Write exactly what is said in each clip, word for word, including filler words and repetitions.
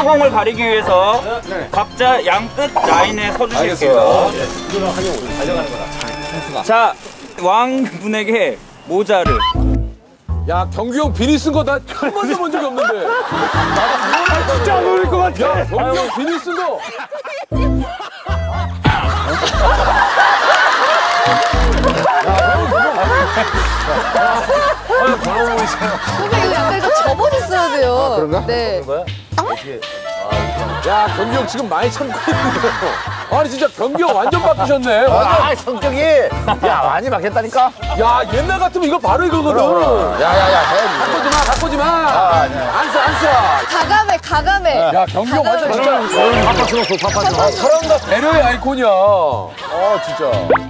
상호를 가리기 위해서 네. 각자 양끝 라인에 서주시겠습니다. 자, 왕분에게 모자를. 야, 경규 형 비니 쓴 거 나 한 번도 본 적이 없는데. 나 진짜 안 어울릴 것 같아. 야, 경규 형 비니 쓴 거. 선배 이거 약간 이거 접어줬어야 돼요. 아, 그런가? 네. 야, 경규 형 지금 많이 참고 있는데요. 아니 진짜 경규 형 완전 바뀌셨네. 아, 아, 성격이 야 많이 바뀌었다니까. 야, 옛날 같으면 이거 바로 이거거든. 야야야 해야지. 바꾸지 마, 바꾸지 마. 아, 네. 안 써, 안 써. 가감해, 가감해. 야, 경규 형 완전 진짜 바빠지고 바빠지고. 사랑과 배려의 아이콘이야. 어 진짜.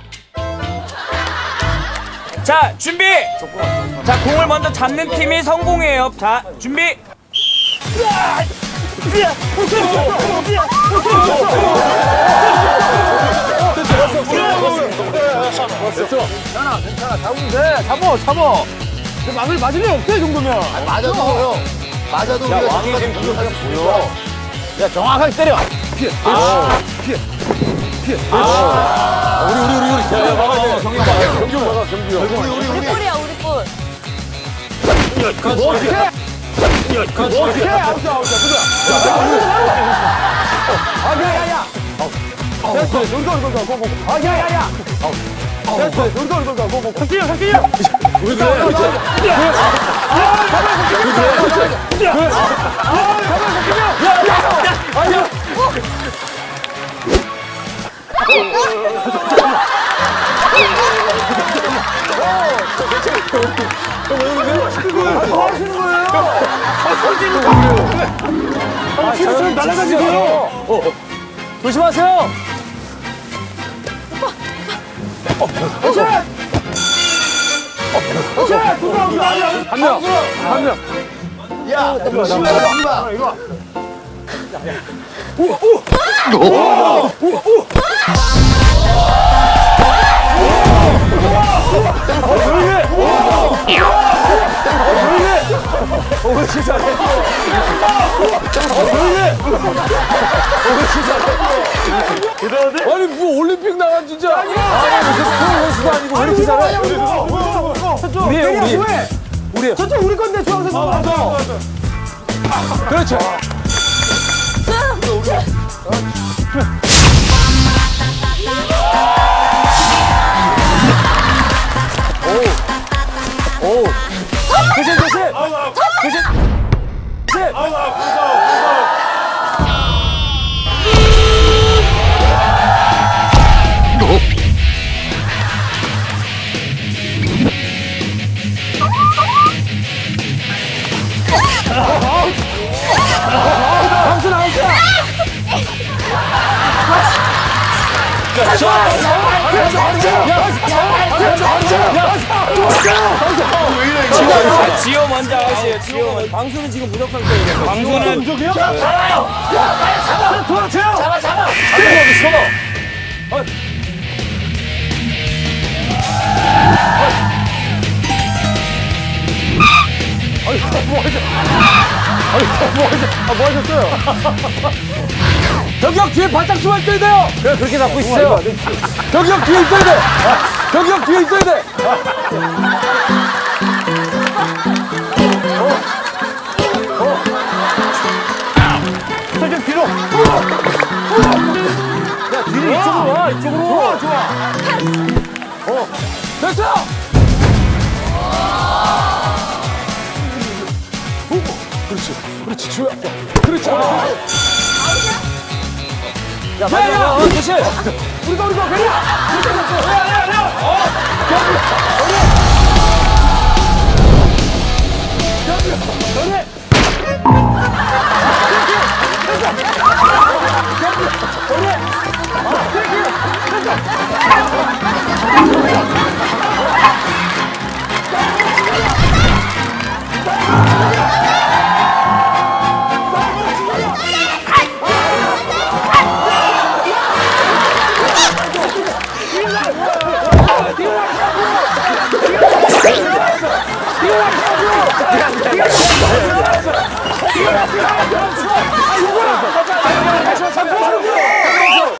자, 준비! 자, 공을 먼저 잡는 팀이 성공이에요. 자, 준비! 괜찮아, 괜찮아. 잡으면 돼. 잡어, 잡어. 막을 맞을 일 없대, 이 정도면. 아니, 맞아도 형. 맞아도 우리가 왕이 지금 공격하게 보여. 야 정확하게 때려. 피해. 아, 피해. 피해. 아, 우리 우리 우리 우리. 야, 야, 막아야 돼. 경규 막아. 경규 막아. 경규. 우리 우리 우리. 우리 뿔이야, 우리 뿔. 뭐 어떻게? 뭐 어떻게? 아웃이야, 아웃이야. 그거야. 아, 야, 야, 야. 됐어, 놀고, 놀고, 고, 고. 아, 야, 야, 야. 됐어, 놀고, 놀고, 고, 고. 갈게요, 갈게요. 왜 그래? 아, 가만 갈게요. 아, 가만 갈게요. 야, 야, 아, 야. 뭐 하시는 거예요? 아, 손질을 거예요. 아, 손질 날아가지고요. 어, 조심하세요. 어, 어째? 어째? 한 명, 한 명. 야 조심해 조심해. 이거. 오, 오, 오, 오, 오. 오, 진짜 잘해. 오, 진짜 잘해. 대단한데? 아니, 뭐 올림픽 나간 진짜. 아니, 무슨 프로 선수도 아니고 왜 이렇게 잘해? 우리예요, 우리. 우리. 저쪽 우리 건데, 중앙선 넘어가서. 그렇죠. 오. 오. 대신 대신. 대신. 대신. 방수 나왔어. 지호 먼저 하세요. 지호 먼저. 방수는 지금 무적 상태예요. 방수는 무적이요? 잡아요. 야, 빨리 잡아. 도망쳐요. 잡아, 잡아. 여기 서봐. 아니, 뭐 하죠? 아니, 뭐 하죠? 아, 뭐 하셨어요? 경기 뒤에 바짝 숨어 있어야 돼요. 그래, 그렇게 잡고 있어요. 경기 뒤에 있어야 돼. 경기 뒤에 있어야 돼. 좀 뒤로. 야, 뒤로 이쪽으로 와, 이쪽으로. 좋아, 좋아. 어, 됐어. 오, 그렇지, 그렇지, 좋아. 그렇지. 야, 야, 야, 어, 대신. 우리가, 우리가, 그래. 야, 야, 야. 어, 경기, 경기, 경기, 경기.